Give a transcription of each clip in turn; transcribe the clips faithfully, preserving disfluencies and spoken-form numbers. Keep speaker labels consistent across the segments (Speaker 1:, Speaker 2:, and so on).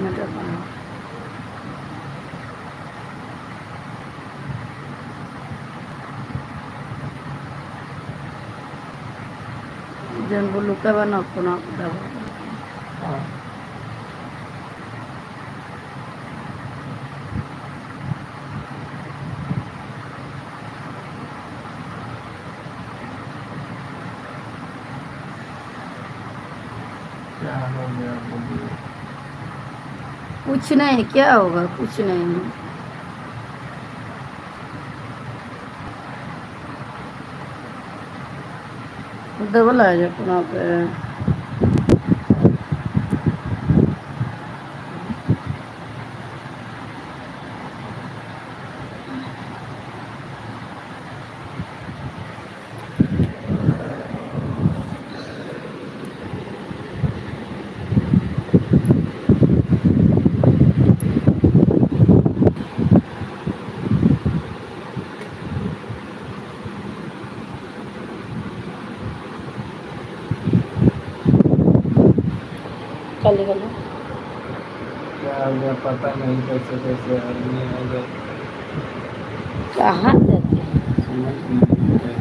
Speaker 1: Comment अपना जन बोलू कब ना अपना दबा कुछ नहीं, क्या होगा, कुछ नहीं। डबल आ जाए अपना पे खाली कर लो।
Speaker 2: क्या पता नहीं कैसे कैसे आदमी आ गए,
Speaker 1: कहाँ जाते हैं
Speaker 2: समझ नहीं आए।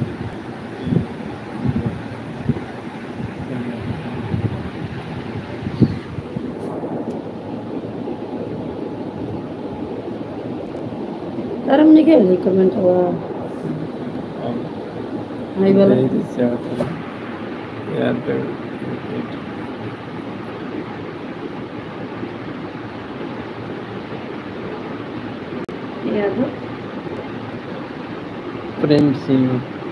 Speaker 1: धर्म निकल कमेंट हुआ हाई वाला
Speaker 2: यार
Speaker 1: याद हो
Speaker 2: प्रेम सिंह,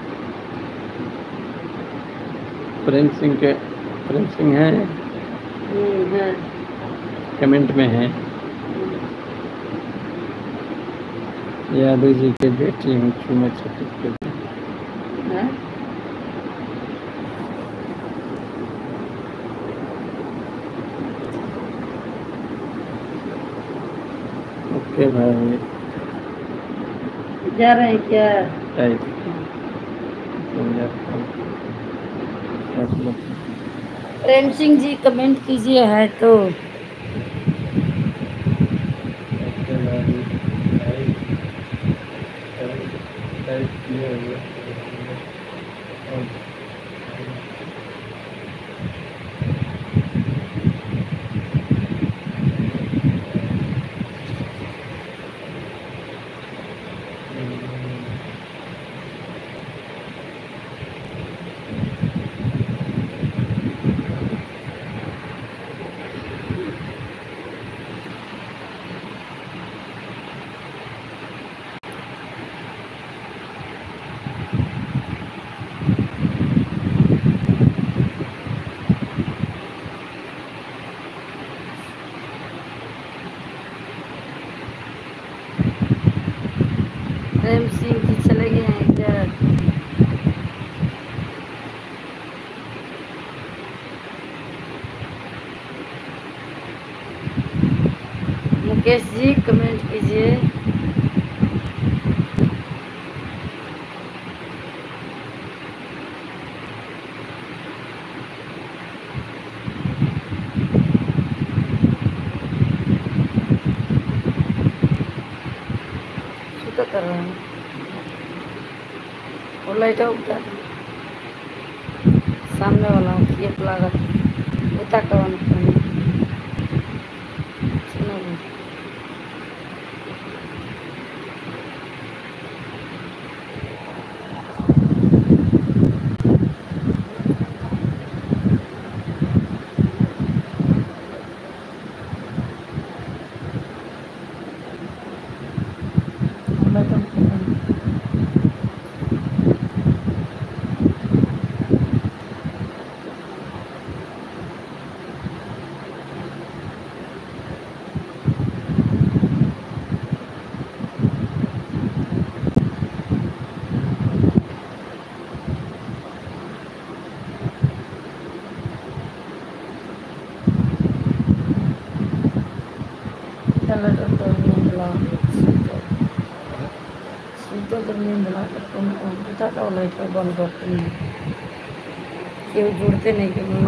Speaker 2: प्रेम सिंह के प्रेम सिंह है,
Speaker 1: है
Speaker 2: कमेंट में है। यादव जी के बेटी हूँ, चुमा छटिक के ओके भाई,
Speaker 1: जा रहे हैं क्या? प्रेम सिंह जी कमेंट कीजिए है तो प्रेम सिंह जी चले गए हैं क्या? मुकेश जी कमेंट कीजिए। तो कर रहे हैं वो लाइट उठा सामने वाला एक लागत उता कवन सुनो लाइट बंद करते हैं, क्यों जुड़ते नहीं कि